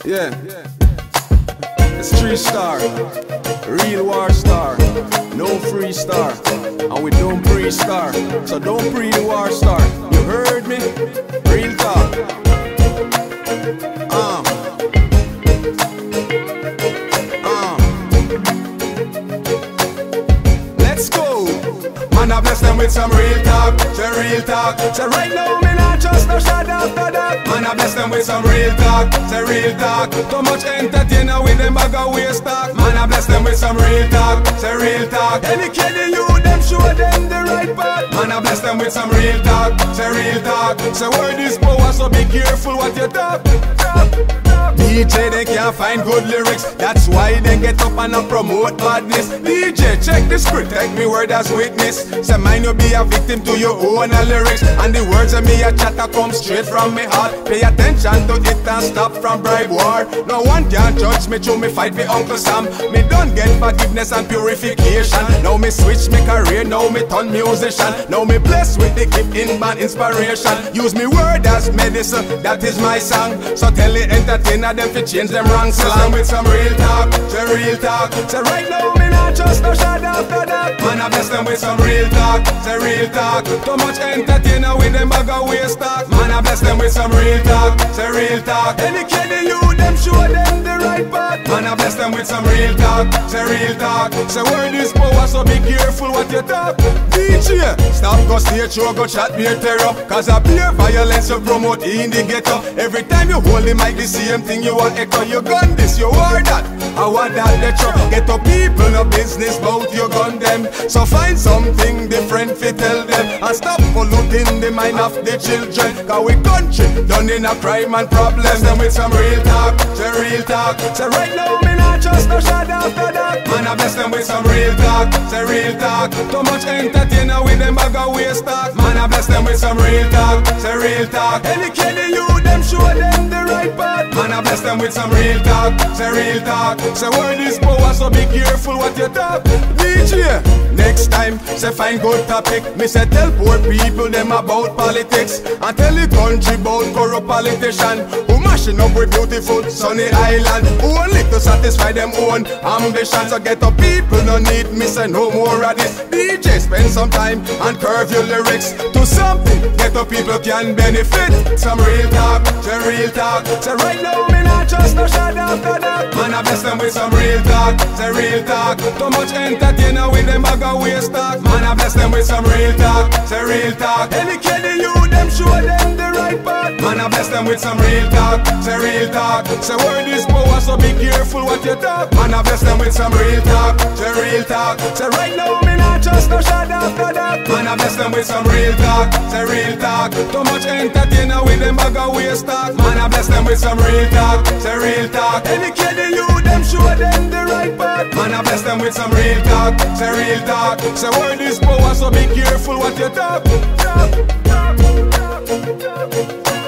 Yeah, it's 3-star, real war star, no free star, and we don't pre-star, so don't pre the war star. You heard me? Real talk. Let's go. Man, I bless them with some real talk, say real talk. So right now, me not just no shot after that. Man, I bless them with some real talk, say real talk. Too much entertainer with them bag of waste talk. Man, I bless them with some real talk, say real talk. Any kid you them show them the right path. Man, I bless them with some real talk, say real talk. Say word is power, so be careful what you talk. DJ, they can't find good lyrics, that's why they get up and promote badness. DJ, check the script, take me word as witness. Say mine you be a victim to your own lyrics, and the words of me a chatter come straight from me heart. Pay attention to it and stop from bribe war. No one can judge me through me fight with Uncle Sam. Me don't get forgiveness and purification. Now me switch me career, now me turn musician. Now me blessed with the gift in band inspiration. Use me word as medicine, that is my song. So tell the entertainer them fi change them wrong slang. With some real talk, say real talk. Say right now me not just no shot after that. Man, I bless them with some real talk, say real talk. Too much entertainer with them bag of waste talk. Man, I bless them with some real talk, say real talk. Any kid you them show them the right path. Man, I bless them with some real talk, say real talk. Say word is power, so be careful what you talk. DJ, stop go stage show, go chat beer terror. Cause a beer violence you promote in the ghetto. Every time you hold the mic, the same thing you want echo. You gun this, you war that, I want that lecture. Ghetto people no business bout you gun them. So find something different fi tell them, and stop polluting the mind of the children. Cause we country done in a crime and problems. Them with some real talk, say real talk. Say right now me not just no shot after that. Man, I bless them with some real talk, say real talk. Too much entertainer with them bag of waste talk. Man, I bless them with some real talk, say real talk. Any kid you them show them the right path. Man, I bless them with some real talk, say real talk. Say word is power, so be careful what you talk. DJ, next time, say find good topic. Me say tell poor people them about politics, and tell the country about corrupt politician who mashing up with beautiful sunny island, who only to satisfy them own ambitions. So get up people no need me say no more of this. DJ, spend some time and curve your lyrics to something get up people can benefit. Some real talk, say real talk. Say right now me not just no shot after that. Man, I bless them with some real talk, say real talk. Too much entertainer with them bag of waste talk. Man, I bless them with some real talk, say real talk. Any kid you them show them the right path. Man, I bless them with some real talk, say real talk. Say word is power, so be careful what you talk. Man, I bless them with some real talk, say real talk. Say right now me not just no shot after that. Man, I bless them with some real talk, say real talk. Too much entertainer with them bag of waste talk. Man, I bless them with some real talk, say real talk. Any kid you them show them the right path. Man, I bless them with some real talk, say real talk. Say word is power, so be careful what you talk.